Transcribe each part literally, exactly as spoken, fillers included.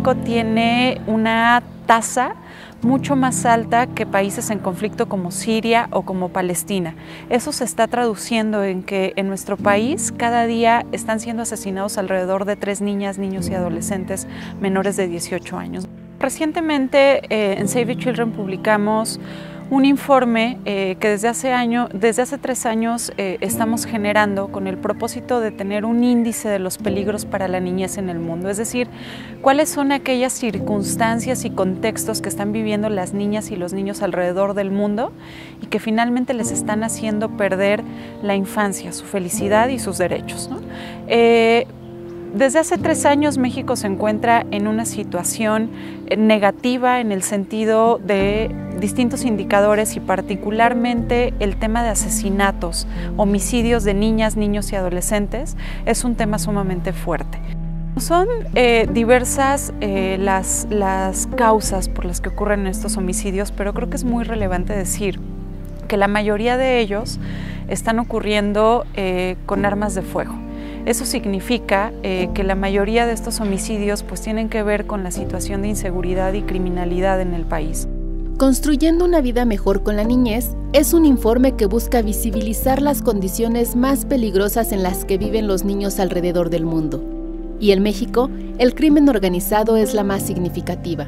México tiene una tasa mucho más alta que países en conflicto como Siria o como Palestina. Eso se está traduciendo en que en nuestro país cada día están siendo asesinados alrededor de tres niñas, niños y adolescentes menores de dieciocho años. Recientemente eh, en Save the Children publicamos un informe eh, que desde hace, año, desde hace tres años eh, estamos generando con el propósito de tener un índice de los peligros para la niñez en el mundo, es decir, cuáles son aquellas circunstancias y contextos que están viviendo las niñas y los niños alrededor del mundo y que finalmente les están haciendo perder la infancia, su felicidad y sus derechos, ¿no? Eh, Desde hace tres años México se encuentra en una situación negativa en el sentido de distintos indicadores y particularmente el tema de asesinatos, homicidios de niñas, niños y adolescentes es un tema sumamente fuerte. Son eh, diversas eh, las, las causas por las que ocurren estos homicidios, pero creo que es muy relevante decir que la mayoría de ellos están ocurriendo eh, con armas de fuego. Eso significa eh, que la mayoría de estos homicidios pues, tienen que ver con la situación de inseguridad y criminalidad en el país. Construyendo una vida mejor con la niñez es un informe que busca visibilizar las condiciones más peligrosas en las que viven los niños alrededor del mundo. Y en México, el crimen organizado es la más significativa.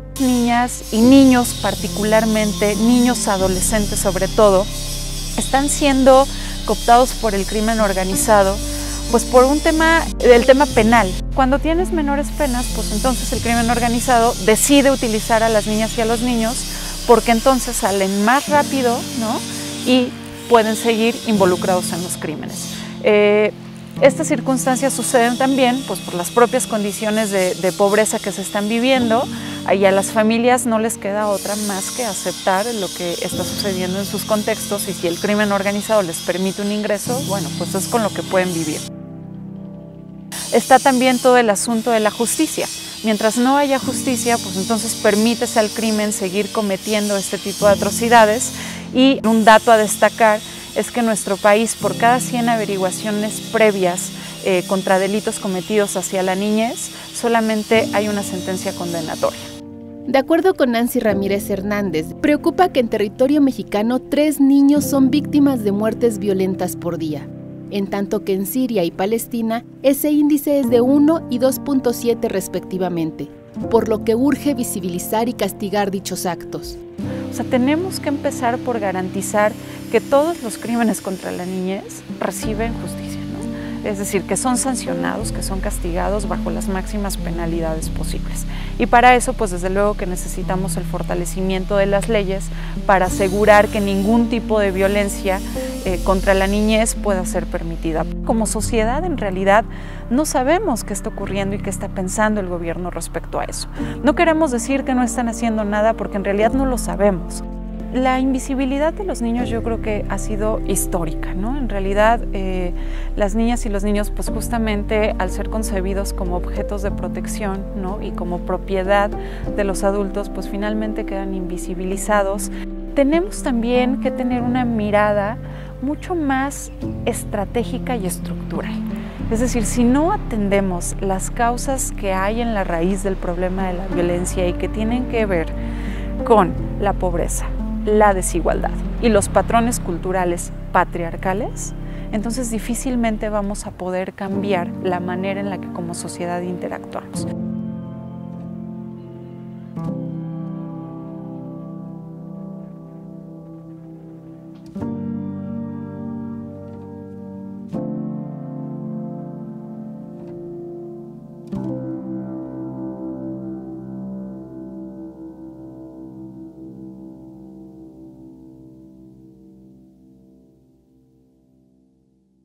Niñas y niños, particularmente niños adolescentes sobre todo, están siendo cooptados por el crimen organizado pues por un tema, el tema penal. Cuando tienes menores penas, pues entonces el crimen organizado decide utilizar a las niñas y a los niños porque entonces salen más rápido, ¿no? Y pueden seguir involucrados en los crímenes. Eh, estas circunstancias suceden también pues, por las propias condiciones de, de pobreza que se están viviendo y a las familias no les queda otra más que aceptar lo que está sucediendo en sus contextos y si el crimen organizado les permite un ingreso, bueno, pues es con lo que pueden vivir. Está también todo el asunto de la justicia. Mientras no haya justicia, pues entonces permítese al crimen seguir cometiendo este tipo de atrocidades y un dato a destacar es que en nuestro país por cada cien averiguaciones previas eh, contra delitos cometidos hacia la niñez, solamente hay una sentencia condenatoria. De acuerdo con Nancy Ramírez Hernández, preocupa que en territorio mexicano tres niños son víctimas de muertes violentas por día, en tanto que en Siria y Palestina ese índice es de uno y dos punto siete respectivamente, por lo que urge visibilizar y castigar dichos actos. O sea, tenemos que empezar por garantizar que todos los crímenes contra la niñez reciben justicia, ¿no? Es decir, que son sancionados, que son castigados bajo las máximas penalidades posibles. Y para eso, pues desde luego que necesitamos el fortalecimiento de las leyes para asegurar que ningún tipo de violencia eh, contra la niñez pueda ser permitida. Como sociedad, en realidad, no sabemos qué está ocurriendo y qué está pensando el gobierno respecto a eso. No queremos decir que no están haciendo nada porque en realidad no lo sabemos. La invisibilidad de los niños yo creo que ha sido histórica, ¿no? En realidad eh, las niñas y los niños pues justamente al ser concebidos como objetos de protección, ¿no? Y como propiedad de los adultos pues finalmente quedan invisibilizados. Tenemos también que tener una mirada mucho más estratégica y estructural. Es decir, si no atendemos las causas que hay en la raíz del problema de la violencia y que tienen que ver con la pobreza, la desigualdad y los patrones culturales patriarcales, entonces difícilmente vamos a poder cambiar la manera en la que como sociedad interactuamos.